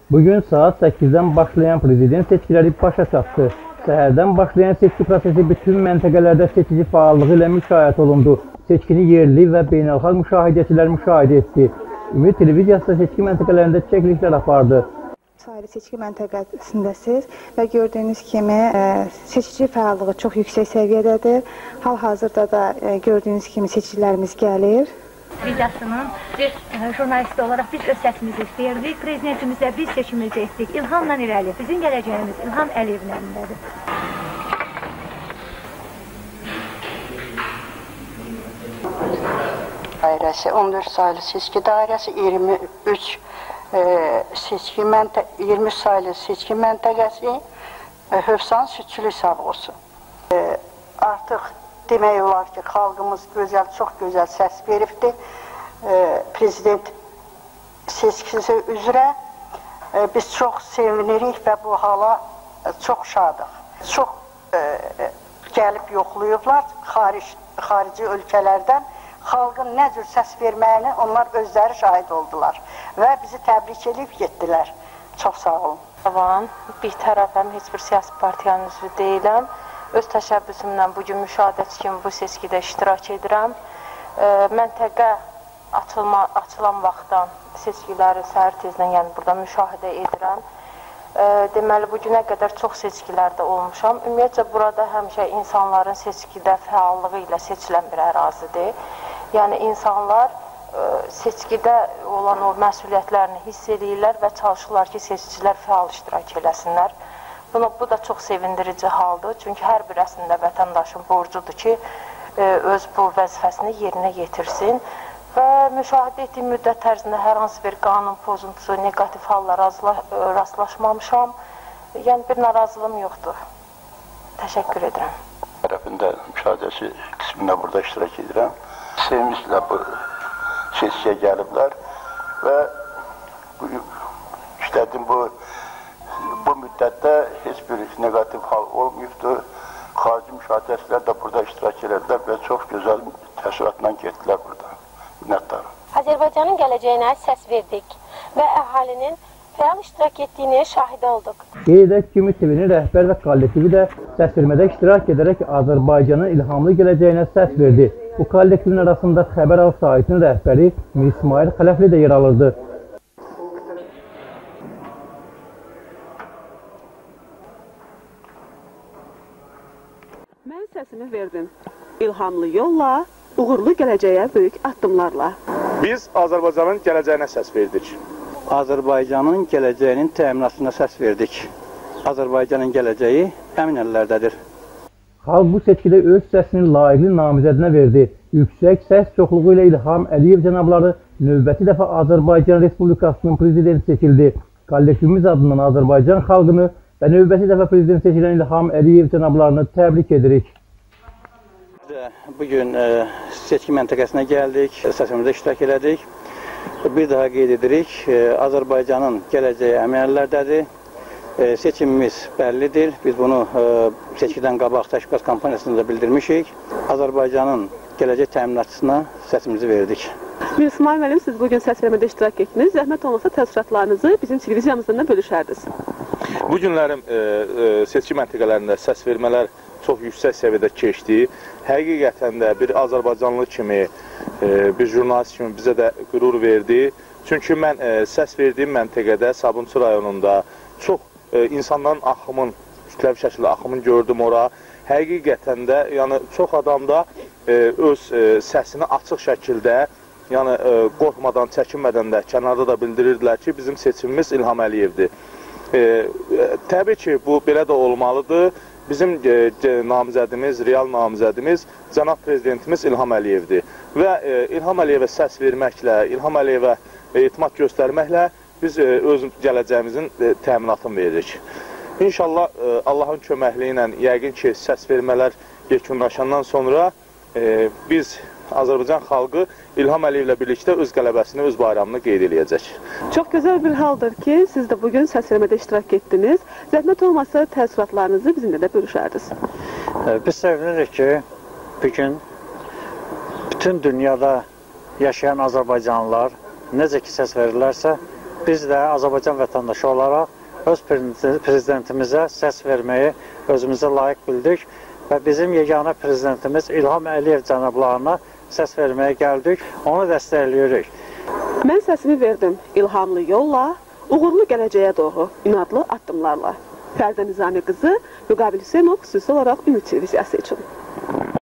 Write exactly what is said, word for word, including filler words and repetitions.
Bugün saat səkkizdən başlayan prezident seçkiləri başa çatdı. Səhərdən başlayan seçki prosesi bütün məntəqələrdə seçici fəallığı ilə müşahidə olundu. Seçkini yerli və beynəlxalq müşahidəçilər müşahidə etdi. Ümid televiziyası seçki məntəqələrində çəkilişlər apardı. Sayılı seçki məntəqəsindəsiz və gördüyünüz kimi seçici fəallığı çox yüksək səviyyədədir. Hal-hazırda da gördüyünüz kimi seçicilərimiz gəlir. Televiziyasının bir jurnalisti olaraq biz öz səsimizi istəyirdik. Prezidentimizlə biz seçimimizi etdik. İlhamla irəli. Bizim gələcəyimiz İlham Əliyevin əlindədir. Dairəsi on dörd sayılı seçki dairəsi, iyirmi üç e, seçki məntəqəsi, iyirmi üç sayılı seçki məntəqəsi, e, Hövsan Südçülük Savoğusu. E, artıq demək olar ki, xalqımız gözəl, çox gözəl səs veribdir. E, prezident seçkisi üzrə e, biz çox sevinirik və bu hala e, çox şadıq. Çox e, gəlib yoxlayıblar xaric, xarici ölkələrdən. Xalqın nə cür səs verməyini onlar özləri şahid oldular və bizi təbrik edib getdilər. Çox sağ olun. Avan, bir tərəfəm, heç bir siyasi partiyanın üzvü deyiləm. Öz təşəbbüsümlə bugün müşahidəçi kimi bu seçkidə iştirak edirəm. E, məntəqə açılma, açılan vaxtdan seçkiləri səhər tezdən yəni burada müşahidə edirəm. E, deməli, bugünə qədər çox seçkilərdə olmuşam. Ümumiyyətcə, burada həmişə insanların seçkidə fəallığı ilə seçilən bir ərazidir. Yəni, insanlar e, seçkidə olan o məsuliyyətlərini hiss edirlər və çalışırlar ki, seçicilər fəal iştirak eləsinlər. Buna, bu da çox sevindirici haldır. Çünki hər bir əslində vətəndaşın borcudur ki, e, öz bu vəzifəsini yerinə yetirsin. Və müşahidə etdiyim müddət ərzində hər hansı bir qanun pozuntusu, negativ hallara rastlaşmamışam. Yəni, bir narazılığım yoxdur. Təşəkkür edirəm. Tərəfində müşahidəçi qismində burada iştirak edirəm. Sevmişlə bu seçkiyə gəliblər və bu, işlədim bu, bu müddətdə heç bir negativ hal olmayıbdır. Xarici müşahidəçilər də burada iştirak edilər və çox gözəl təəssüratla getdilər burada. Minnətdarım. Azərbaycanın gələcəyinə səs verdik və əhalinin fəal iştirak etdiyini şahid olduq. Qeyd edək ki, Ümid T V-nin rəhbər və kollektivi də səsvermədə iştirak edərək Azərbaycanın ilhamlı gələcəyinə səs verdi. Bu kollektivin arasında Xəbər Ağ saytının rəhbəri Mir İsmail Xələfli də yer alırdı. Mən səsimi verdim. İlhamlı yolla, uğurlu gələcəyə böyük addımlarla. Biz Azərbaycanın gələcəyinə səs verdik. Azərbaycanın gələcəyinin təminatına səs verdik. Azərbaycanın gələcəyi əmin əllərdədir. Xalq bu seçkidə öz səsini layiqli namizədinə verdi. Yüksək səs çoxluğu ilə İlham Əliyev cənabları növbəti dəfə Azərbaycan Respublikasının prezidenti seçildi. Kollektivimiz adından Azərbaycan xalqını və növbəti dəfə prezident seçilən İlham Əliyev cənablarını təbrik edirik. Bugün e, seçki məntəqəsinə gəldik, səsimizdə iştirak elədik. Bir daha qeyd edirik, e, Azərbaycanın gələcəyi əmin əllərdədir. E, seçimimiz bəllidir. Biz bunu e, seçkidən qabaq təşkilat kampaniyasında bildirmişik. Azərbaycanın gələcək təminatçısına səsimizi verdik. Mir İsmail müəllim, siz bugün səs vermədə iştirak etdiniz. Zəhmət olmasa təəssüratlarınızı bizim televiziyamızdan da bölüşərdiniz. Bu günlərim e, e, seçki məntəqələrində səs vermələr çox yüksək səviyyədə keçdi. Həqiqətən də bir Azərbaycanlı kimi, e, bir jurnalist kimi bizə də qürur verdi. Çünki mən e, səs verdiyim məntəqədə, Sabunçu rayonunda çox e, insanların axımın, kütləvi şəkildə axımın gördüm ora. Həqiqətən də, yəni çox adam da e, öz e, səsini açıq şəkildə, yəni e, qorxmadan, çəkinmədən də kənarda da bildirirdilər ki, bizim seçimimiz İlham Əliyevdir. E, e, təbii ki, bu belə də olmalıdır. Bizim e, namizədimiz, real namizədimiz cənab prezidentimiz İlham Əliyevdir. Və e, İlham Əliyevə səs verməklə, İlham Əliyevə e, etimad göstərməklə biz e, öz gələcəyimizin e, təminatını veririk. İnşallah e, Allahın köməkliyi ilə yəqin ki, səs vermələr yekunlaşandan sonra e, biz Azərbaycan xalqı İlham Əliyevlə birlikdə öz qələbəsini, öz bayramını qeyd edəcək. Çox gözəl bir haldır ki, siz də bugün səs vermədə iştirak etdiniz. Zəhmət olmasa təəssüratlarınızı bizimlə də bölüşərdiniz. Biz sevinirik ki, bugün bütün dünyada yaşayan Azərbaycanlılar necə ki səs verirlərsə, biz də Azərbaycan vətəndaşı olaraq öz prezidentimizə səs verməyi özümüzə layiq bildik və bizim yeganə prezidentimiz İlham Əliyev cənablarına səs verməyə gəldik, onu dəstəkləyirik. Mən səsimi verdim ilhamlı yolla, uğurlu gələcəyə doğru inadlı addımlarla. Fərdə Nizami qızı, Vüqabil Hüseynov xüsusi olaraq Ümid televiziyası üçün.